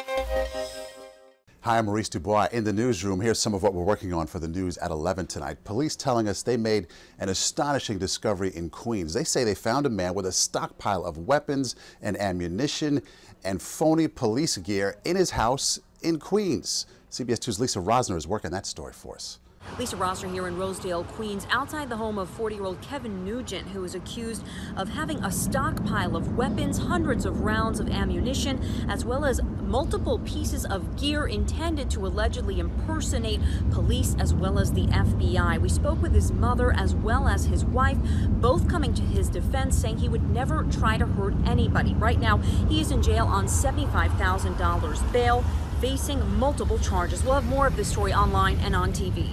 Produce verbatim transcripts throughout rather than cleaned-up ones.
Hi, I'm Maurice Dubois in the newsroom. Here's some of what we're working on for the news at eleven tonight. Police telling us they made an astonishing discovery in Queens. They say they found a man with a stockpile of weapons and ammunition and phony police gear in his house in Queens. C B S two's Lisa Rosner is working that story for us. Lisa Rosner here in Rosedale, Queens, outside the home of forty-year-old Kevin Nugent, who is accused of having a stockpile of weapons, hundreds of rounds of ammunition, as well as multiple pieces of gear intended to allegedly impersonate police as well as the F B I. We spoke with his mother as well as his wife, both coming to his defense, saying he would never try to hurt anybody. Right now, he is in jail on seventy-five thousand dollars bail, facing multiple charges. We'll have more of this story online and on T V.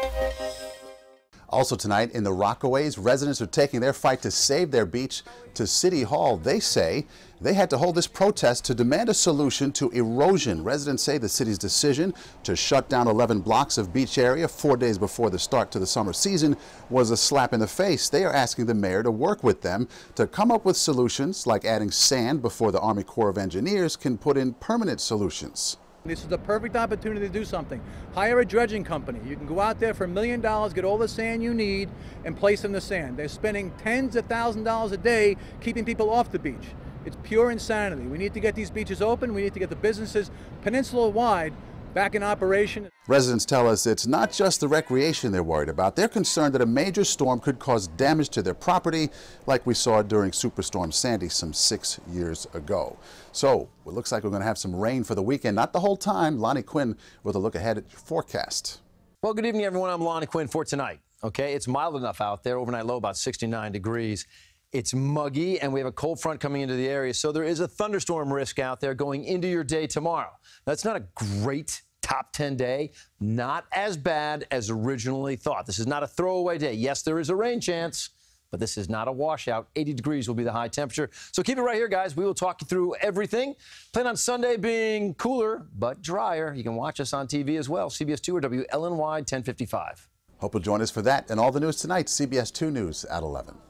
Also tonight in the Rockaways, residents are taking their fight to save their beach to City Hall. They say they had to hold this protest to demand a solution to erosion. Residents say the city's decision to shut down eleven blocks of beach area four days before the start to the summer season was a slap in the face. They are asking the mayor to work with them to come up with solutions like adding sand before the Army Corps of Engineers can put in permanent solutions. This is the perfect opportunity to do something. Hire a dredging company. You can go out there for a million dollars, get all the sand you need, and place in the sand. They're spending tens of thousands of dollars a day keeping people off the beach. It's pure insanity. We need to get these beaches open. We need to get the businesses peninsula-wide back in operation. Residents tell us it's not just the recreation they're worried about. They're concerned that a major storm could cause damage to their property, like we saw during Superstorm Sandy some six years ago. So it looks like we're going to have some rain for the weekend. Not the whole time. Lonnie Quinn with a look ahead at your forecast. Well, good evening, everyone. I'm Lonnie Quinn for tonight. Okay, it's mild enough out there. Overnight low about sixty-nine degrees. It's muggy, and we have a cold front coming into the area, so there is a thunderstorm risk out there going into your day tomorrow. That's not a great top ten day, not as bad as originally thought. This is not a throwaway day. Yes, there is a rain chance, but this is not a washout. eighty degrees will be the high temperature. So keep it right here, guys. We will talk you through everything. Plan on Sunday being cooler, but drier. You can watch us on T V as well. C B S two or W L N Y ten fifty-five. Hope you'll join us for that and all the news tonight. C B S two News at eleven.